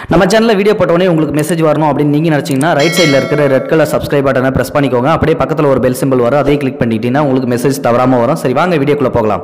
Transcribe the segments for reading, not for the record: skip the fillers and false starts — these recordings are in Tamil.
நம்ம சேனல்ல வீடியோ போட்டோனே உங்களுக்கு மெசேஜ் வரணும் அப்படின்னு நீங்க நினைச்சீங்கன்னா ரைட் சைடுல இருக்கிற ரெட் கலர் சப்ஸ்கிரைப் பட்டனை பிரஸ் பண்ணிக்கோங்க. அப்படியே பக்கத்துல ஒரு பெல் சிம்பிள் வரும், அதையும் கிளிக் பண்ணிட்டீங்கன்னா உங்களுக்கு மெசேஜ் தவறாம வரும். சரி, வாங்க வீடியோக்குள்ள போகலாம்.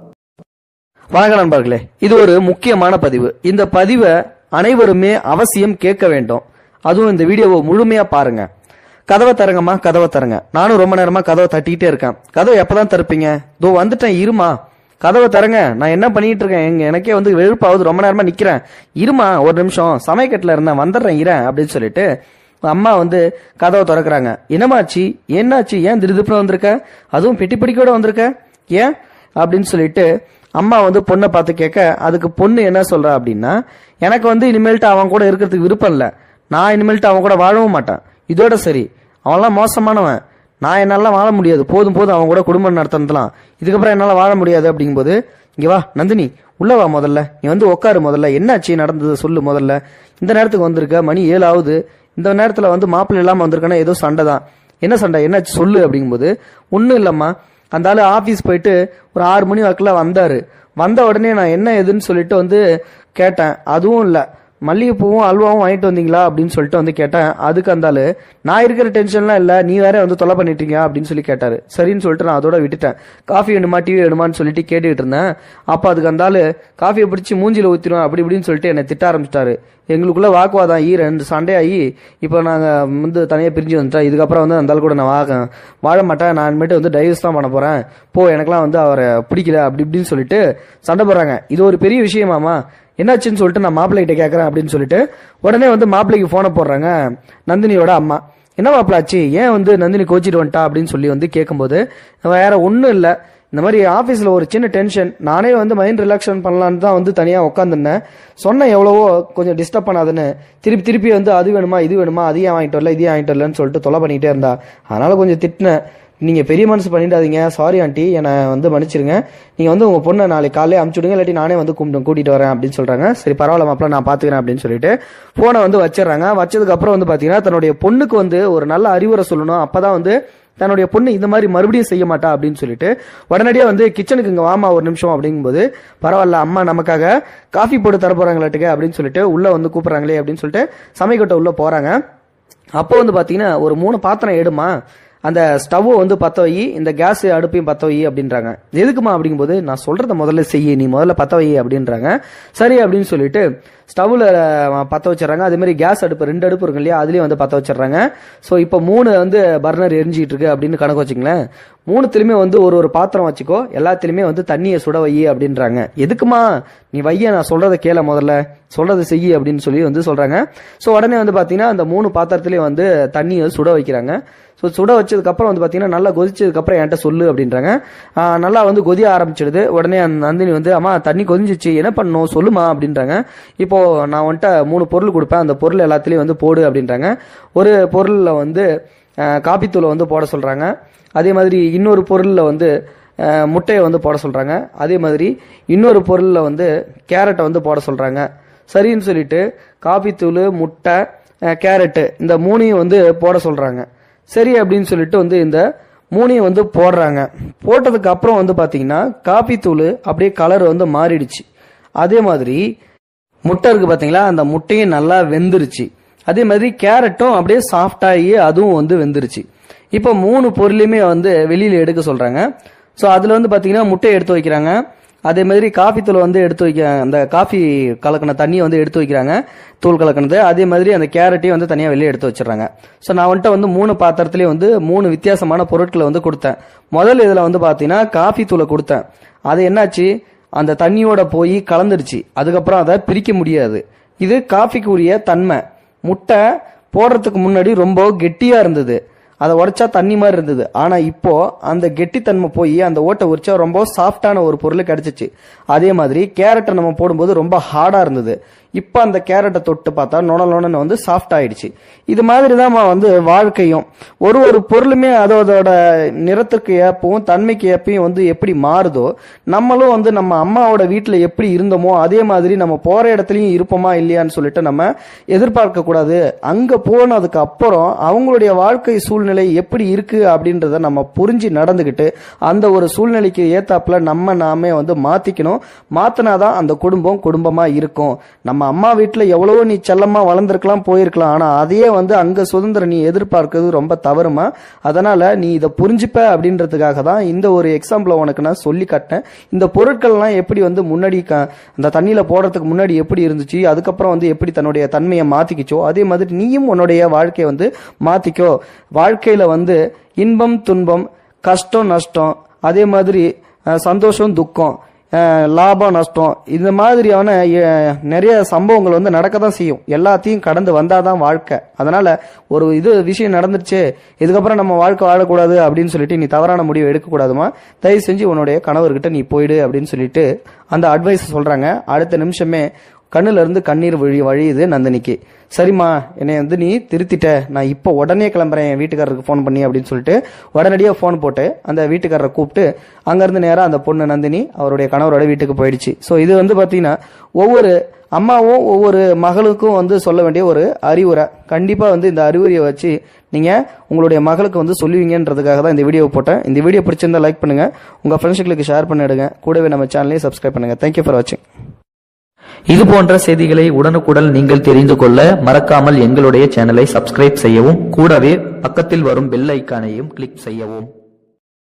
வணக்கம் நண்பர்களே, இது ஒரு முக்கியமான பதிவு. இந்த பதிவை அனைவருமே அவசியம் கேட்க வேண்டும். அதுவும் இந்த வீடியோவை முழுமையா பாருங்க. கதவை தரங்கம்மா, கதவை தரங்க. நானும் ரொம்ப நேரமா கதவை தட்டிக்கிட்டே இருக்கேன். கதவை எப்பதான் திறப்பீங்க? இதோ வந்துட்டேன், இருமா. கதவை தரங்க, நான் என்ன பண்ணிட்டு இருக்கேன், எனக்கே வந்து வெறுப்பாவது, ரொம்ப நேரமா நிக்கிறேன், இருமா ஒரு நிமிஷம், சமயக்கட்டில் இருந்தேன், வந்துடுறேன் இரேன் அப்படின்னு சொல்லிட்டு அம்மா வந்து கதவை திறக்கிறாங்க. என்னமாச்சு, என்னாச்சு, ஏன் திருதுப்புன்னு வந்திருக்க, அதுவும் பெட்டி பிடிக்கோட வந்திருக்க, ஏன் அப்படின்னு சொல்லிட்டு அம்மா வந்து பொண்ணை பார்த்து கேட்க, அதுக்கு பொண்ணு என்ன சொல்றா அப்படின்னா, எனக்கு வந்து இனிமேல்ட்டு அவன் கூட இருக்கிறதுக்கு விருப்பம் இல்லை, நான் இனிமேல்ட்டு அவன் கூட வாழவும் மாட்டான், இதோட சரி, அவன்லாம் மோசமானவன், நான் என்னாலாம் வாழ முடியாது, போதும் போதும் அவன் கூட குடும்பம் நடத்தலாம், இதுக்கப்புறம் என்னால் வாழ முடியாது அப்படிங்கும்போது, இங்கே வா நந்தினி, உள்ள வா, முதல்ல நீ வந்து உட்காரு, முதல்ல என்னாச்சு நடந்தது சொல்லு, முதல்ல இந்த நேரத்துக்கு வந்திருக்க, மணி 7 ஆகுது, இந்த நேரத்தில் வந்து மாப்பிள்ளை இல்லாமல் வந்திருக்கேன்னா ஏதோ சண்டை தான், என்ன சண்டை, என்னாச்சு சொல்லு அப்படிங்கும்போது, ஒன்றும் இல்லைம்மா, அந்த ஆள் ஆஃபீஸ் போயிட்டு ஒரு 6 மணி வாக்கில் வந்தார், வந்த உடனே நான் என்ன எதுன்னு சொல்லிட்டு வந்து கேட்டேன், அதுவும் இல்லை, மல்லிகைப்பூவும் அல்வாவும் வாங்கிட்டு வந்தீங்களா அப்படின்னு சொல்லிட்டு வந்து கேட்டேன். அதுக்கு அந்த நான் இருக்கிற டென்ஷன்லாம் இல்லை, நீ வேற வந்து தொலை பண்ணிட்டீங்க அப்படின்னு சொல்லி கேட்டாரு. சரின்னு சொல்லிட்டு நான் அதோட விட்டுட்டேன். காஃபி வேணுமா டிவி வேணுமான்னு சொல்லிட்டு கேட்டுக்கிட்டு இருந்தேன். அப்போ அதுக்கு அந்த காஃபியை பிடிச்சி மூஞ்சில ஊற்றிடும் அப்படி இப்படின்னு சொல்லிட்டு என்னை திட்ட ஆரம்பிச்சிட்டாரு. எங்களுக்குள்ள வாக்குவாதம் ஆகி 2 சண்டே ஆகி இப்போ நாங்கள் வந்து தனியாக பிரிஞ்சு வந்துட்டேன். இதுக்கப்புறம் வந்து அந்த கூட நான் வாழ மாட்டேன், நான் இனிமேட்டு வந்து டைவர்ஸ் தான் பண்ண போகிறேன், போ, எனக்கெல்லாம் வந்து அவரை பிடிக்கல அப்படி இப்படின்னு சொல்லிட்டு சண்டை போடுறாங்க. இது ஒரு பெரிய விஷயமாமா, என்னாச்சுன்னு சொல்லிட்டு நான் மாப்பிள்ளைகிட்ட கேட்குறேன் அப்படின்னு சொல்லிட்டு உடனே வந்து மாப்பிள்ளைக்கு ஃபோனை போடுறாங்க நந்தினியோட அம்மா. என்ன மாப்பிள்ளாச்சு, ஏன் வந்து நந்தினி கோச்சிட்டு வந்துட்டா அப்படின்னு சொல்லி வந்து கேட்கும்போது, வேற ஒன்றும் இல்லை, இந்த மாதிரி ஆஃபீஸில் ஒரு சின்ன டென்ஷன், நானே வந்து மைண்ட் ரிலாக்ஷன் பண்ணலான்னு தான் வந்து தனியாக உட்காந்துருந்தேன், சொன்னேன் எவ்வளவோ கொஞ்சம் டிஸ்டர்ப் பண்ணாதுன்னு, திருப்பி வந்து அது வேணுமா இது வேணுமா, அதையும் வாங்கிட்டு வரல இதையும் வாங்கிட்டு வரலன்னு சொல்லிட்டு தொலை பண்ணிகிட்டே இருந்தா. அதனால் கொஞ்சம் திட்டினேன், நீங்கள் பெரிய மனசு பண்ணிடாதீங்க, சாரி ஆண்டி, என்னை வந்து மன்னிச்சிருங்க, நீங்கள் வந்து உங்கள் பொண்ணை நாளைக்கு காலையில் அனுப்பிச்சுடுங்க, இல்லாட்டி நானே வந்து கூட்டிகிட்டு வரேன் அப்படின்னு சொல்கிறாங்க. சரி பரவாயில்ல மாப்பிள்ள, நான் பார்த்துக்கிறேன் அப்படின்னு சொல்லிட்டு ஃபோனை வந்து வச்சிடறாங்க. வச்சதுக்கப்புறம் வந்து பார்த்தீங்கன்னா தன்னுடைய பொண்ணுக்கு வந்து ஒரு நல்ல அறிவுரை சொல்லணும், அப்போ தான் வந்து தன்னுடைய பொண்ணு இந்த மாதிரி மறுபடியும் செய்ய மாட்டா அப்படின்னு சொல்லிட்டு உடனடியாக வந்து கிச்சனுக்கு இங்கே வாமா ஒரு நிமிஷம் அப்படிங்கும்போது, பரவாயில்ல அம்மா நமக்காக காஃபி போட்டு தர போகிறாங்களாட்டுக்கு அப்படின்னு சொல்லிட்டு உள்ளே வந்து கூப்பிட்றாங்களே அப்படின்னு சொல்லிட்டு சமைக்கட்டை உள்ளே போகிறாங்க. அப்போ வந்து பார்த்தீங்கன்னா ஒரு 3 பாத்திரம் எடுமா, அந்த ஸ்டவ்வை வந்து பற்ற வை, இந்த கேஸ் அடுப்பையும் பற்ற வை அப்படின்றாங்க. எதுக்குமா அப்படிங்கும்போது, நான் சொல்கிறத முதல்ல செய்ய, நீ முதல்ல பற்ற வை அப்படின்றாங்க. சரி அப்படின்னு சொல்லிட்டு ஸ்டவ்வில் பற்ற வச்சிடறாங்க. அதே மாதிரி கேஸ் அடுப்பு 2 அடுப்பு இருக்கு இல்லையா, அதுலேயும் வந்து பற்ற வச்சிடறாங்க. ஸோ இப்போ 3 வந்து பர்னர் எரிஞ்சிட்டு இருக்கு அப்படின்னு கணக்கு வச்சுங்களேன். 3த்துலையுமே வந்து ஒரு பாத்திரம் வச்சுக்கோ, எல்லாத்துலேயுமே வந்து தண்ணியை சுட வை அப்படின்றாங்க. எதுக்குமா, நீ வைய, நான் சொல்கிறத கேள, முதல்ல சொல்கிறத செய்ய அப்படின்னு சொல்லி வந்து சொல்கிறாங்க. ஸோ உடனே வந்து பார்த்தீங்கன்னா அந்த 3 பாத்திரத்துலேயும் வந்து தண்ணியை சுட வைக்கிறாங்க. ஸோ சுட வச்சதுக்கப்புறம் வந்து பார்த்தீங்கன்னா நல்லா கொதிச்சதுக்கப்புறம் என்கிட்ட சொல்லு அப்படின்றாங்க. நல்லா வந்து கொதிய ஆரம்பிச்சிடுது. உடனே அந்த நந்தினி வந்து, அம்மா தண்ணி கொதிஞ்சிச்சு, என்ன பண்ணணும் சொல்லுமா அப்படின்றாங்க. இப்போது நான் வந்துட்டு 3 பொருள் கொடுப்பேன், அந்த பொருள் எல்லாத்துலேயும் வந்து போடு அப்படின்றாங்க. ஒரு பொருளில் வந்து காப்பித்தூளை வந்து போட சொல்கிறாங்க. அதே மாதிரி இன்னொரு பொருளில் வந்து முட்டையை வந்து போட சொல்கிறாங்க. அதே மாதிரி இன்னொரு பொருளில் வந்து கேரட்டை வந்து போட சொல்கிறாங்க. சரின்னு சொல்லிட்டு காப்பித்தூள், முட்டை, கேரட்டு இந்த 3ஐயும் வந்து போட சொல்கிறாங்க. சரி அப்படின்னு சொல்லிட்டு வந்து இந்த 3ஐயும் வந்து போடுறாங்க. போட்டதுக்கு அப்புறம் வந்து பார்த்தீங்கன்னா காப்பித்தூள் அப்படியே கலர் வந்து மாறிடுச்சு. அதே மாதிரி முட்டை இருக்கு பார்த்தீங்களா, அந்த முட்டையும் நல்லா வெந்துருச்சு. அதே மாதிரி கேரட்டும் அப்படியே சாஃப்டாகி அதுவும் வந்து வெந்துருச்சு. இப்போ 3 பொருளையுமே வந்து வெளியில் எடுக்க சொல்கிறாங்க. ஸோ அதில் வந்து பார்த்தீங்கன்னா முட்டையை எடுத்து வைக்கிறாங்க. அதே மாதிரி காஃபி தூளை வந்து எடுத்து வைக்க, அந்த காஃபி கலக்கின தண்ணியை வந்து எடுத்து வைக்கிறாங்க, தூள் கலக்கினது. அதே மாதிரி அந்த கேரட்டையும் வந்து தனியாக வெளியே எடுத்து வச்சிடறாங்க. ஸோ நான் வந்துட்டு வந்து 3 பாத்திரத்துலேயும் வந்து 3 வித்தியாசமான பொருட்களை வந்து கொடுத்தேன். முதல் இதில் வந்து பார்த்தீங்கன்னா காஃபி தூளை கொடுத்தேன். அது என்னாச்சு, அந்த தண்ணியோட போய் கலந்துருச்சு. அதுக்கப்புறம் அதை பிரிக்க முடியாது. இது காஃபிக்கு உரிய தன்மை. முட்டை போடுறதுக்கு முன்னாடி ரொம்ப கெட்டியாக இருந்தது, அதை உடைச்சா தண்ணி மாதிரி இருந்தது. ஆனால் இப்போ அந்த கெட்டித்தன்மை போய் அந்த ஓட்டை உரிச்சா ரொம்ப சாஃப்டான ஒரு பொருள் கிடைச்சிச்சு. அதே மாதிரி கேரட்டை நம்ம போடும்போது ரொம்ப ஹார்டாக இருந்தது, இப்போ அந்த கேரட்டை தொட்டு பார்த்தா நொனன்னு வந்து சாஃப்ட் ஆயிடுச்சு. இது மாதிரி தான் வந்து வாழ்க்கையும், ஒரு பொருளுமே அதோட நிறத்துக்கு ஏற்பவும் தன்மைக்கு ஏற்பையும் வந்து எப்படி மாறுதோ, நம்மளும் வந்து நம்ம அம்மாவோட வீட்டில் எப்படி இருந்தோமோ அதே மாதிரி நம்ம போகிற இடத்துலையும் இருப்போமா இல்லையான்னு சொல்லிட்டு நம்ம எதிர்பார்க்க கூடாது. அங்கே போனதுக்கு அப்புறம் அவங்களுடைய வாழ்க்கை சூழ்நிலை எப்படி இருக்கு அப்படின்றத நம்ம புரிஞ்சு நடந்துக்கிட்டு அந்த ஒரு சூழ்நிலைக்கு ஏத்தாப்புல நாமே வந்து மாத்திக்கணும். மாத்தினாதான் அந்த குடும்பமா இருக்கும். நம்ம நம்ம அம்மா வீட்டில் எவ்வளவோ நீ செல்லமா வளர்ந்துருக்கலாம், போயிருக்கலாம். ஆனா அதையே வந்து அங்க சுதந்திரம் நீ எதிர்பார்க்கிறது ரொம்ப தவறுமா. அதனால நீ இதை புரிஞ்சுப்ப அப்படின்றதுக்காக தான் இந்த ஒரு எக்ஸாம்பிளை உனக்கு நான் சொல்லி காட்டினேன். இந்த பொருட்கள்லாம் எப்படி வந்து முன்னாடி அந்த தண்ணியில போடுறதுக்கு முன்னாடி எப்படி இருந்துச்சு, அதுக்கப்புறம் வந்து எப்படி தன்னுடைய தன்மையை மாத்திக்கிச்சோ, அதே மாதிரி நீயும் உன்னுடைய வாழ்க்கையை வந்து மாத்திக்கோ. வாழ்க்கையில வந்து இன்பம் துன்பம், கஷ்டம் நஷ்டம், அதே மாதிரி சந்தோஷம் துக்கம், லாபம் நஷ்டம், இந்த மாதிரியான நிறைய சம்பவங்கள் வந்து நடக்க தான் செய்யும். எல்லாத்தையும் கடந்து வந்தாதான் வாழ்க்கை. அதனால ஒரு விஷயம் நடந்துருச்சு, இதுக்கப்புறம் நம்ம வாழ்க்கை வாழக்கூடாது அப்படின்னு சொல்லிட்டு நீ தவறான முடிவு எடுக்கக்கூடாதுமா. தயவு செஞ்சு உன்னுடைய கணவர்கிட்ட நீ போயிடு அப்படின்னு சொல்லிட்டு அந்த அட்வைஸ் சொல்றாங்க. அடுத்த நிமிஷமே கண்ணுல இருந்து கண்ணீர் வழியுது நந்தினிக்கு. சரிம்மா, என்னை வந்து நீ திருத்திட்ட, நான் இப்போ உடனே கிளம்புறேன் என் வீட்டுக்காரருக்கு ஃபோன் பண்ணி அப்படின்னு சொல்லிட்டு உடனடியாக ஃபோன் போட்டு அந்த வீட்டுக்காரரை கூப்பிட்டு அங்கேருந்து நேராக அந்த பொண்ணு நந்தினி அவருடைய கணவரோட வீட்டுக்கு போயிடுச்சு. ஸோ இது வந்து பார்த்தீங்கன்னா ஒவ்வொரு அம்மாவும் ஒவ்வொரு மகளுக்கும் வந்து சொல்ல வேண்டிய ஒரு அறிவுரை. கண்டிப்பாக வந்து இந்த அறிவுரையை வச்சு நீங்கள் உங்களுடைய மகளுக்கு வந்து சொல்லுவீங்கன்றதுக்காக தான் இந்த வீடியோ போட்டேன். இந்த வீடியோ பிடிச்சிருந்தா லைக் பண்ணுங்கள், உங்கள் ஃப்ரெண்ட்ஸுகளுக்கு ஷேர் பண்ணிடுங்க, கூடவே நம்ம சேனலையும் சப்ஸ்கிரைப் பண்ணுங்கள். தேங்க்யூ ஃபார் வாட்சிங். இது போன்ற செய்திகளை உடனுக்குடன் நீங்கள் தெரிந்து கொள்ள மறக்காமல் எங்களுடைய சேனலை சப்ஸ்கிரைப் செய்யவும், கூடவே பக்கத்தில் வரும் பெல் ஐக்கானையும் கிளிக் செய்யவும்.